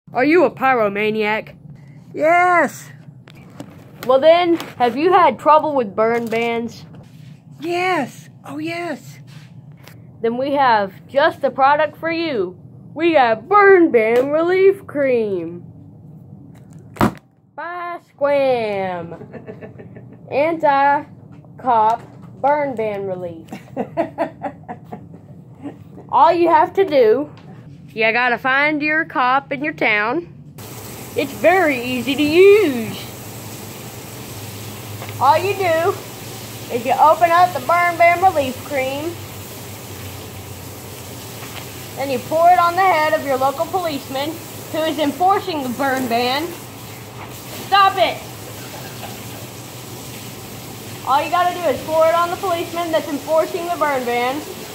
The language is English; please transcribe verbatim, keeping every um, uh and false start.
Are you a pyromaniac? Yes. Well then, have you had trouble with burn bans? Yes. Oh, yes. Then we have just the product for you. We got Burn Ban Relief Cream by SQAM. Anti-cop burn ban relief. All you have to do, you gotta find your cop in your town. It's very easy to use. All you do is you open up the Burn Ban Relief Cream, then you pour it on the head of your local policeman who is enforcing the burn ban. Stop it! All you gotta do is pour it on the policeman that's enforcing the burn ban.